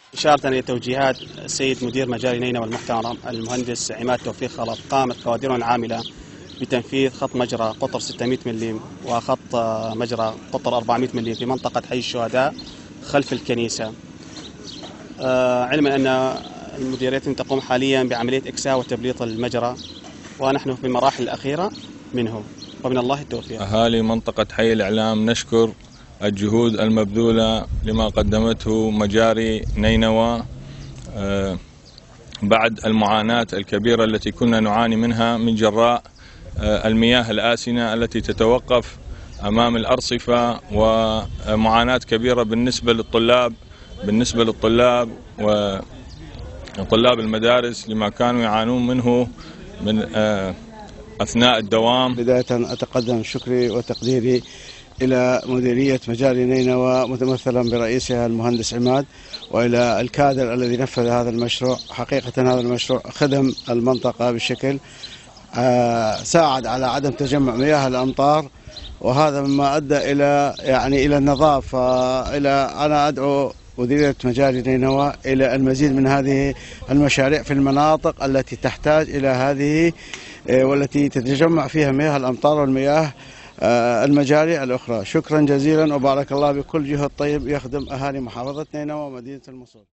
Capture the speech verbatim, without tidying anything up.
إشارة إلى توجيهات السيد مدير مجاري نينوى المحترم المهندس عماد توفيق خلف، قامت كوادر عاملة بتنفيذ خط مجرى قطر ستمئة ملم وخط مجرى قطر أربعمئة ملم في منطقة حي الشهداء خلف الكنيسة، علما أن المديرية تقوم حاليا بعملية إكساء وتبليط المجرى، ونحن في المراحل الأخيرة منه، ومن الله التوفيق. أهالي منطقة حي الإعلام نشكر الجهود المبذولة لما قدمته مجاري نينوى بعد المعاناة الكبيرة التي كنا نعاني منها من جراء المياه الآسنة التي تتوقف أمام الأرصفة، ومعاناة كبيرة بالنسبة للطلاب بالنسبة للطلاب وطلاب المدارس لما كانوا يعانون منه من أثناء الدوام. بداية أتقدم شكري وتقديري إلى مديرية مجاري نينوى متمثلا برئيسها المهندس عماد، وإلى الكادر الذي نفذ هذا المشروع. حقيقة هذا المشروع خدم المنطقة بشكل ساعد على عدم تجمع مياه الأمطار، وهذا مما أدى إلى يعني إلى النظافة. إلى أنا أدعو مديرية مجاري نينوى إلى المزيد من هذه المشاريع في المناطق التي تحتاج إلى هذه والتي تتجمع فيها مياه الأمطار والمياه المجاري الأخرى. شكرا جزيلا وبارك الله بكل جهد طيب يخدم أهالي محافظة نينوى ومدينة الموصل.